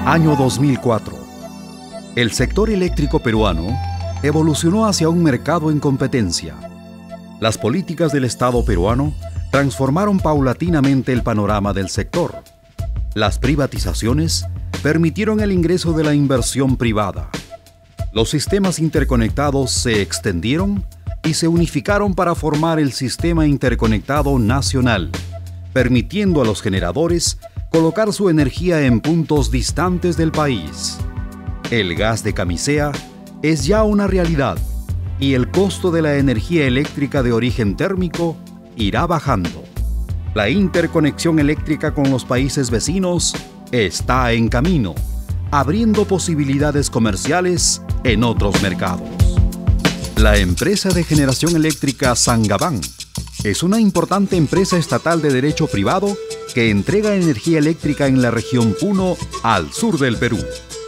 Año 2004. El sector eléctrico peruano evolucionó hacia un mercado en competencia. Las políticas del Estado peruano transformaron paulatinamente el panorama del sector. Las privatizaciones permitieron el ingreso de la inversión privada. Los sistemas interconectados se extendieron y se unificaron para formar el Sistema Interconectado Nacional, permitiendo a los generadores colocar su energía en puntos distantes del país. El gas de camisea es ya una realidad y el costo de la energía eléctrica de origen térmico irá bajando. La interconexión eléctrica con los países vecinos está en camino, abriendo posibilidades comerciales en otros mercados. La empresa de generación eléctrica Sangabán es una importante empresa estatal de derecho privado que entrega energía eléctrica en la región Puno, al sur del Perú.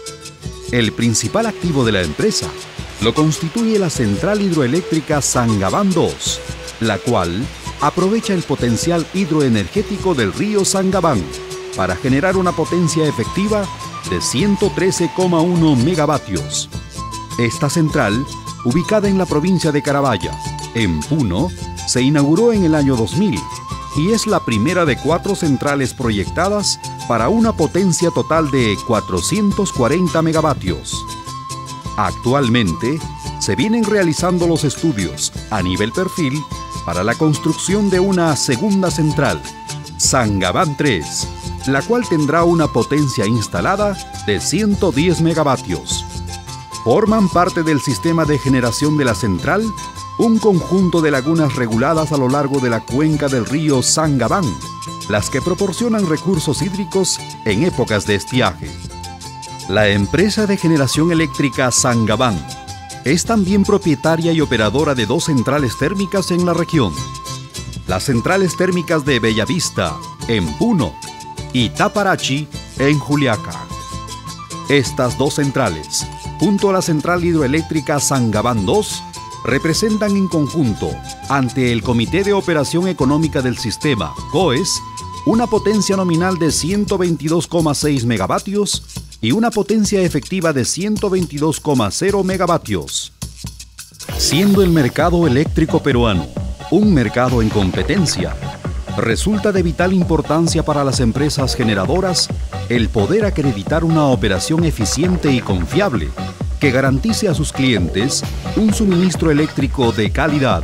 El principal activo de la empresa lo constituye la central hidroeléctrica Sangabán 2, la cual aprovecha el potencial hidroenergético del río Sangabán para generar una potencia efectiva de 113,1 megavatios. Esta central, ubicada en la provincia de Carabaya, en Puno, se inauguró en el año 2000 y es la primera de 4 centrales proyectadas para una potencia total de 440 megavatios. Actualmente, se vienen realizando los estudios a nivel perfil para la construcción de una segunda central, Sangabán 3, la cual tendrá una potencia instalada de 110 megavatios. Forman parte del sistema de generación de la central un conjunto de lagunas reguladas a lo largo de la cuenca del río Sangabán, las que proporcionan recursos hídricos en épocas de estiaje. La empresa de generación eléctrica Sangabán es también propietaria y operadora de 2 centrales térmicas en la región. Las centrales térmicas de Bellavista, en Puno, y Taparachi, en Juliaca. Estas 2 centrales, junto a la central hidroeléctrica Sangabán 2, representan en conjunto, ante el Comité de Operación Económica del Sistema, COES, una potencia nominal de 122,6 megavatios y una potencia efectiva de 122,0 megavatios. Siendo el mercado eléctrico peruano un mercado en competencia, resulta de vital importancia para las empresas generadoras el poder acreditar una operación eficiente y confiable que garantice a sus clientes un suministro eléctrico de calidad.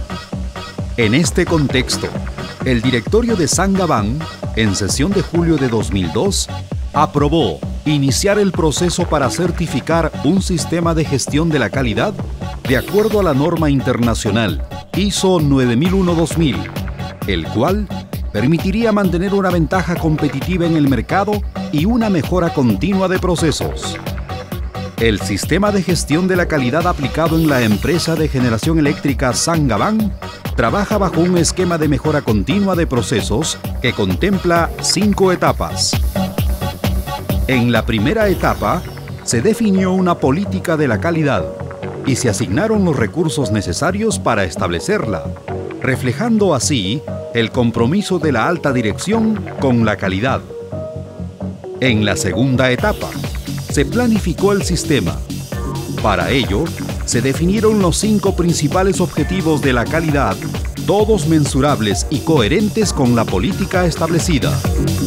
En este contexto, el directorio de Sangabán, en sesión de julio de 2002, aprobó iniciar el proceso para certificar un sistema de gestión de la calidad de acuerdo a la norma internacional ISO 9001-2000, el cual permitiría mantener una ventaja competitiva en el mercado y una mejora continua de procesos. El sistema de gestión de la calidad aplicado en la empresa de generación eléctrica Sangabán trabaja bajo un esquema de mejora continua de procesos que contempla 5 etapas. En la primera etapa, se definió una política de la calidad y se asignaron los recursos necesarios para establecerla, reflejando así el compromiso de la alta dirección con la calidad. En la segunda etapa, se planificó el sistema. Para ello, se definieron los 5 principales objetivos de la calidad, todos mensurables y coherentes con la política establecida.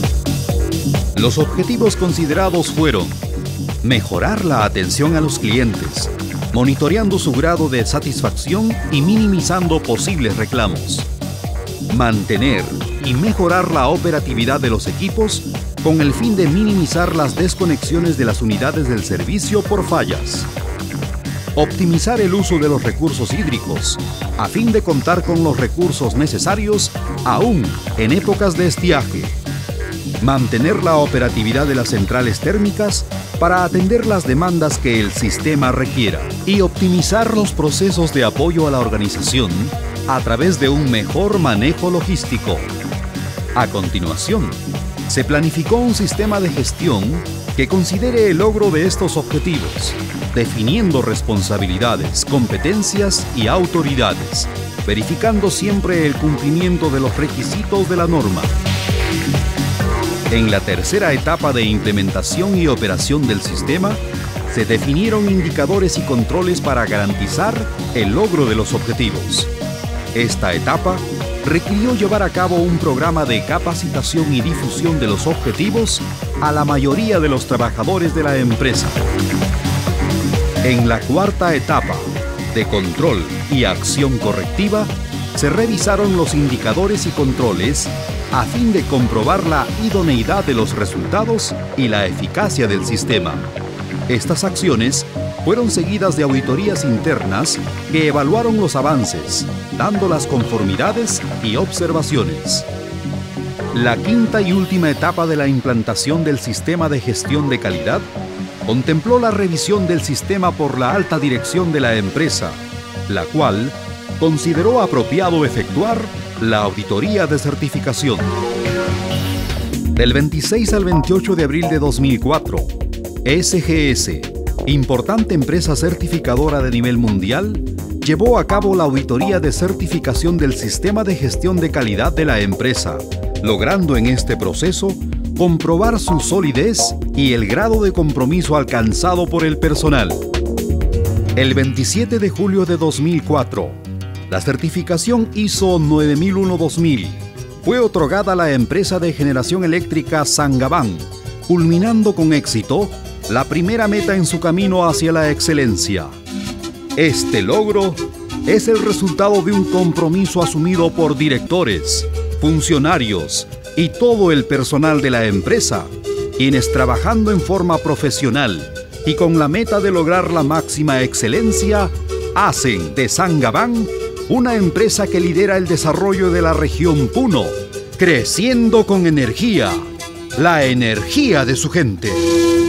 Los objetivos considerados fueron: mejorar la atención a los clientes, monitoreando su grado de satisfacción y minimizando posibles reclamos; mantener y mejorar la operatividad de los equipos con el fin de minimizar las desconexiones de las unidades del servicio por fallas; optimizar el uso de los recursos hídricos a fin de contar con los recursos necesarios aún en épocas de estiaje; mantener la operatividad de las centrales térmicas para atender las demandas que el sistema requiera; y optimizar los procesos de apoyo a la organización a través de un mejor manejo logístico. A continuación, se planificó un sistema de gestión que considere el logro de estos objetivos, definiendo responsabilidades, competencias y autoridades, verificando siempre el cumplimiento de los requisitos de la norma. En la tercera etapa de implementación y operación del sistema, se definieron indicadores y controles para garantizar el logro de los objetivos. Esta etapa requirió llevar a cabo un programa de capacitación y difusión de los objetivos a la mayoría de los trabajadores de la empresa. En la cuarta etapa, de control y acción correctiva, se revisaron los indicadores y controles a fin de comprobar la idoneidad de los resultados y la eficacia del sistema. Estas acciones fueron seguidas de auditorías internas que evaluaron los avances, dando las conformidades y observaciones. La quinta y última etapa de la implantación del sistema de gestión de calidad contempló la revisión del sistema por la alta dirección de la empresa, la cual consideró apropiado efectuar la auditoría de certificación. Del 26 al 28 de abril de 2004, SGS, importante empresa certificadora de nivel mundial, llevó a cabo la auditoría de certificación del sistema de gestión de calidad de la empresa, logrando en este proceso comprobar su solidez y el grado de compromiso alcanzado por el personal. El 27 de julio de 2004, la certificación ISO 9001-2000 fue otorgada a la empresa de generación eléctrica Saint-Gobain, culminando con éxito la primera meta en su camino hacia la excelencia. Este logro es el resultado de un compromiso asumido por directores, funcionarios y todo el personal de la empresa, quienes trabajando en forma profesional y con la meta de lograr la máxima excelencia, hacen de Saint-Gobain una empresa que lidera el desarrollo de la región Puno, creciendo con energía, la energía de su gente.